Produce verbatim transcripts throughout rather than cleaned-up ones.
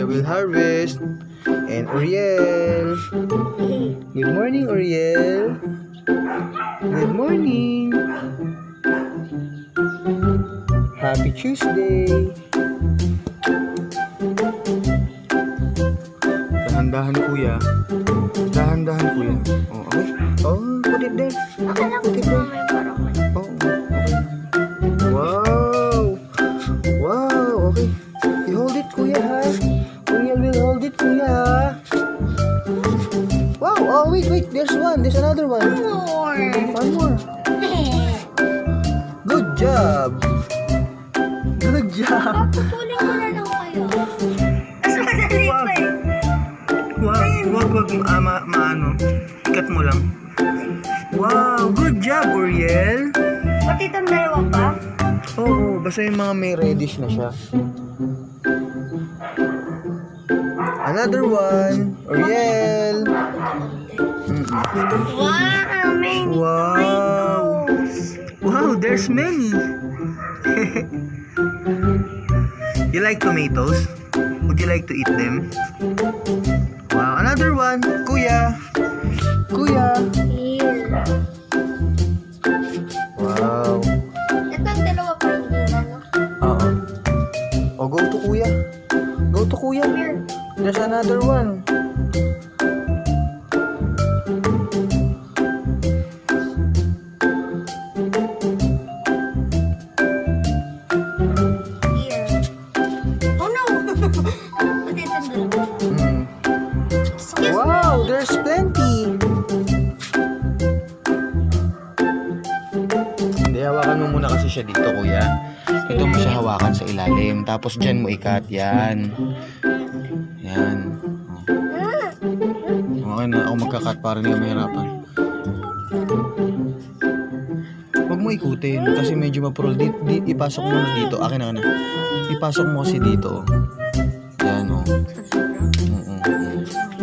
will harvest. And Uriel. Good morning, Uriel. Good morning. Happy Tuesday. Dahan-dahan, kuya. Dahan-dahan, kuya. Oh, okay. Oh, put it there. Put it there. Oh, okay. Wow. Wow, okay. You hold it, kuya, ha? Uriel will hold it, kuya, ha? Wow, oh, wait, wait. There's one. There's another one. One more. One more. Good job. Good job. Pupulin ko na lang kayo. Mas madali pa eh. Wag, wag, wag, ma, maano. Ikat mo lang. Wow, good job, Uriel. Pati itong dalawa pa? Oo, basta yung mga may reddish na siya. Another one, Uriel. Mm-mm. Wow, many Wow. tomatoes. Wow, there's many. You like tomatoes? Would you like to eat them? Wow, another one, kuya. Kuya. Here. Wow. Itong dalawa pa hindi na, no? Oo. Oh, go to kuya. Go to kuya. Here. There's another one. Here. Oh no! Pati itong dalawa. Mm. Excuse Wow, me. there's plenty. Hindi, hawakan mo muna kasi siya dito, kuya. Ito mo siya hawakan sa ilalim. Tapos dyan mo ikat. Yan. Yan. Oh. Okay na. Ako magkakat para hindi ka mahirapan. Huwag mo ikutin kasi medyo mapurol. Di, di, ipasok mo na dito. Akin na na. Ipasok mo kasi dito. Yan, oh. Mm -mm -mm.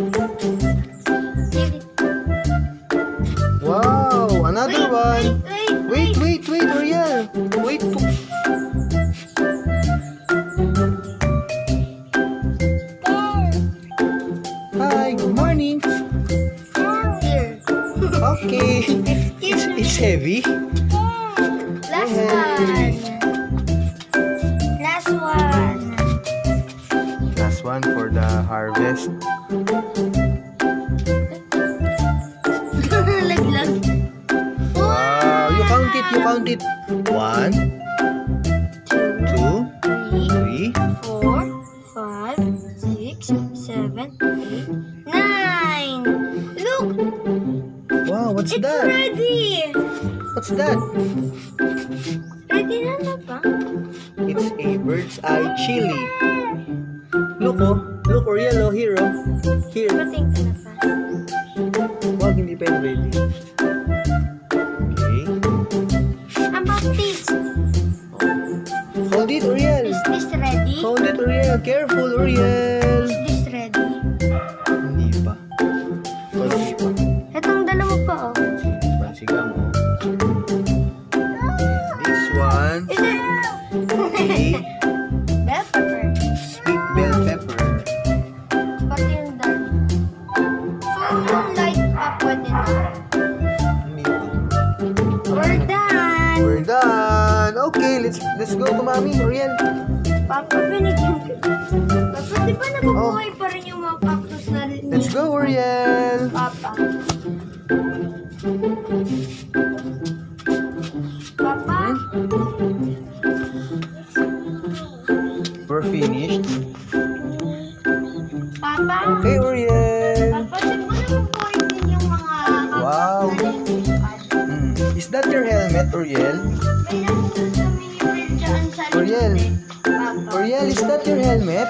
Wow! Another one! Wait, Wait, wait, wait, Uriel! Wait! Hi, good morning! Here. Okay. It's, it's heavy. Last one. Last one. Last one for the harvest. Laglag. Wow! You count it, you count it. One, two, Three, three. four, five, six, seven, eight, nine. Look, Wow, what's it's that? ready. What's that? Ready na na ba? It's a bird's eye chili. Look, oh. Look, Uriel, oh. Here, oh. Here. Pating ka na pa. Wag, hindi pa yung ready. Okay. How about this? Hold it, Uriel. Is this ready? Hold it, Uriel. Careful, Uriel. Is this ready? Hindi pa. Konti pa. Itong dalawa pa, oh. Pansigang, oh. This one. Is it? Okay. Bell pepper. Sweet bell pepper. Pati yung dal. So, yung light up pwede na. Hindi pa. We're done. We're done. Okay, let's let's go to Mommy, Uriel. Papa, binigyan ko. Papa, di ba nabubuhay pa rin yung mga cactus na rin? Let's go, Uriel. Papa. Papa? We're finished. Papa? Okay, Uriel. Papa, di ba nabubuhay din yung mga cactus Wow. na lumilipad? Hmm. Is that your helmet, Uriel? May nandun sa mini-reel dyan sa Uriel. likod eh. Papa. Uriel, is that your helmet?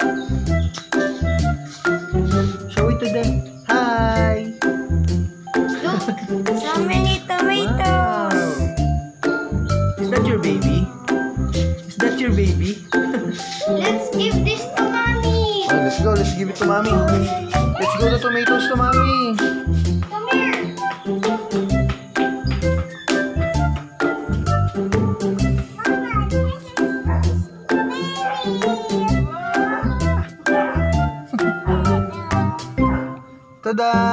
Show it to them. Hi. Look, so many tomatoes. Wow. Is that your baby? Is that your baby? Let's give this to mommy. Oh, let's go. Let's give it to Mommy. Let's go the tomatoes to Mommy. Come here. Dadah.